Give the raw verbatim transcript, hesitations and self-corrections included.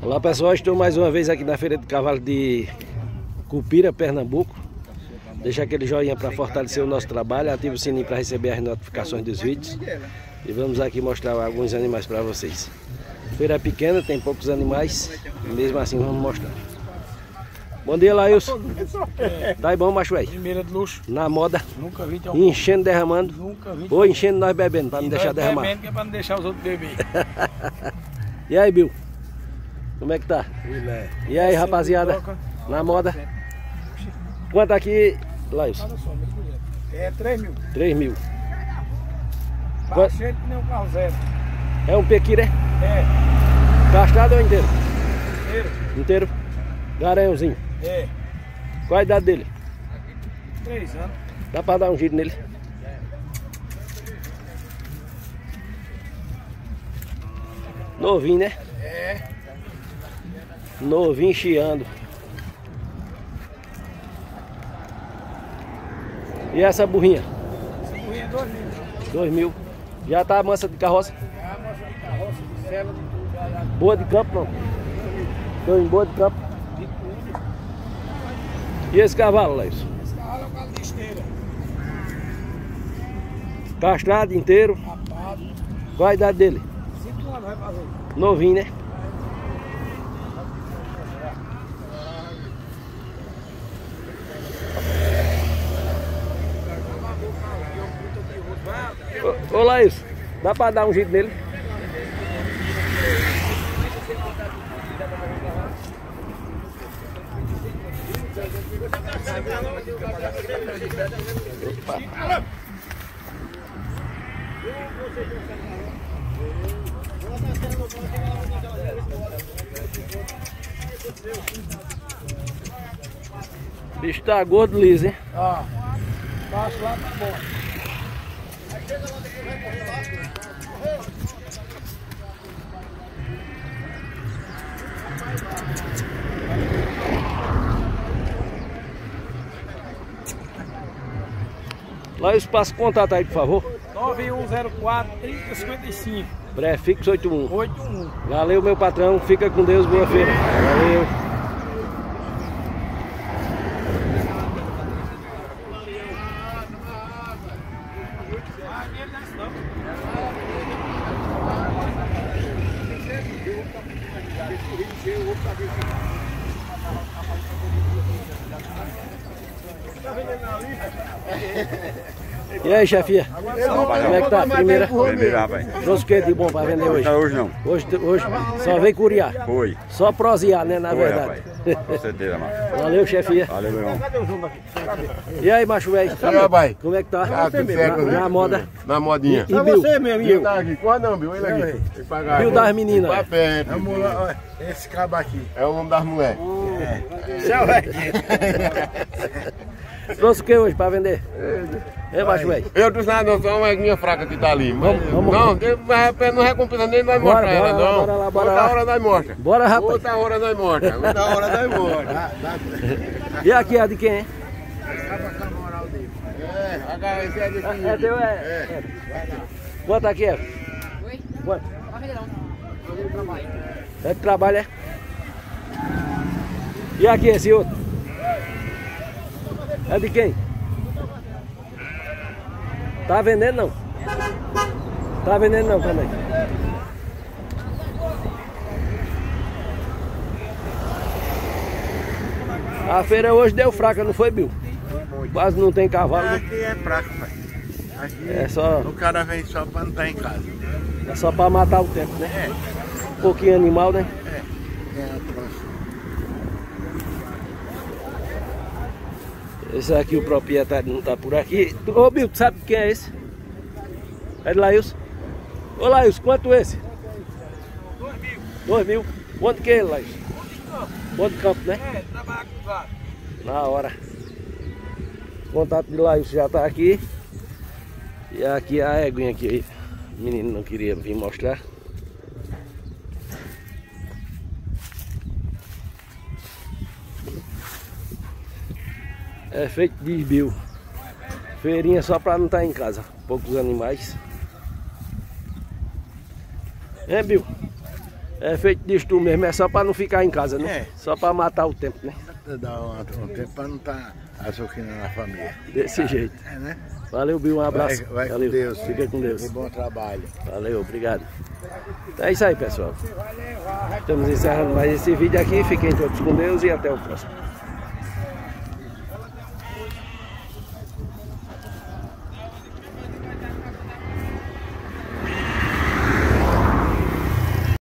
Olá pessoal, estou mais uma vez aqui na Feira de Cavalo de Cupira, Pernambuco. Deixa aquele joinha para fortalecer o nosso trabalho, ativa o sininho para receber as notificações dos vídeos. E vamos aqui mostrar alguns animais para vocês. Feira é pequena, tem poucos animais, e mesmo assim vamos mostrar. Bom dia, Lailson. Tá aí bom, macho velho? Primeira de luxo. Na moda. Nunca vi tão enchendo, derramando. Nunca vi. Ou enchendo, nós bebendo, para não deixar derramar. Bebendo que é para não deixar os outros beber. E aí, Bill? Como é que tá? Filé. E aí, rapaziada? Na moda? Quanto aqui, Lailson? É três mil. três mil. Baixete que nem um carro zero. É um pequira, é? É. Castrado ou inteiro? Inteiro. Inteiro? Garanhãozinho. É. Qual a idade dele? Três anos. Dá pra dar um giro nele? Novinho, né? É. Novinho, chiando. E essa burrinha? Essa burrinha é dois mil. Dois mil. Já tá mansa de carroça? É a moça de carroça, de cela, de tudo. Já, já. Boa de campo, não? Tô em boa de campo. De tudo. E esse cavalo, Lailson? Esse cavalo é um cavalo de esteira. Castrado inteiro. Rapado. Qual a idade dele? Cinco anos vai fazer. Novinho, né? Ô, ô Lailson, dá pra dar um jeito nele? Opa. O bicho tá gordo, liso, hein? Ó. Baixo lá tá bom. Lailson, passa o contato aí, por favor. nove um zero quatro, trinta cinquenta e cinco. Prefixo oito um. oito um. Valeu, meu patrão. Fica com Deus. Boa feira. Valeu. E aí, chefia? Como é que tá? Primeira? Primeira, rapaz. Trouxe o que de bom pra vender hoje? Não, hoje não. Hoje, hoje só veio curiar. Foi. Só prosear, né? Na Foi, verdade. rapaz. Com certeza, mano. Valeu, chefia. Valeu, meu irmão. E aí, macho velho? rapaz? Como é que tá? Ah, tudo certo, na, na moda. Na modinha. E Bill? Bill tá aqui. Corre não, Bill. Ele aqui. Tem que pagar. Bill das meninas. Vai perto. Esse cabo aqui. É o nome das mulheres. Trouxe o que hoje pra vender? É, macho velho? Eu trouxe nada, não. Só uma eguinha fraca que tá ali. Mas, Vamos, vamos. não, tem- mas não recompensa nem nós Bora, mostrar ela, bora lá, não. bora lá, bora Outra lá. hora nós mostra. Bora, rapaz. Outra hora nós mostra. Outra hora nós mostra. E aqui é de quem, hein? É, agora esse é de aqui. É teu, é? É. Quanto aqui é? Oi? Quanto? Vai vender não. Vou vender pra mais. É de trabalho, é? E aqui esse outro? É de quem? Tá vendendo não? Tá vendendo não também? A feira hoje deu fraca, não foi, Bill? Quase não tem cavalo, né? Aqui é fraco, pai. Aqui É só, o cara vem só pra não estar em casa. é só pra matar o tempo, né? Um pouquinho animal, né? É a próxima. Esse aqui o proprietário não tá por aqui. Ô Bill, tu sabe quem é esse? É de Lailson? Ô Lailson, quanto esse? Dois mil. Dois mil? Quanto que é ele, Lailson? Bom de campo, né? É, trabalha com gado. Na hora. O contato de Lailson já tá aqui. E aqui a éguinha aqui. O menino não queria vir mostrar. É feito de Bill. Feirinha só pra não estar em casa. Poucos animais. É, Bill? É feito disso tudo mesmo, é só pra não ficar em casa, né? É. Só pra matar o tempo, né? Dá um, um tempo pra não estar tá azucrina na família. Desse jeito. É, né? Valeu, Bill, um abraço. Vai, vai Valeu. com Deus. Fica com Deus. E bom trabalho. Valeu, obrigado. É isso aí, pessoal. Estamos encerrando mais esse vídeo aqui. Fiquem todos com Deus e até o próximo.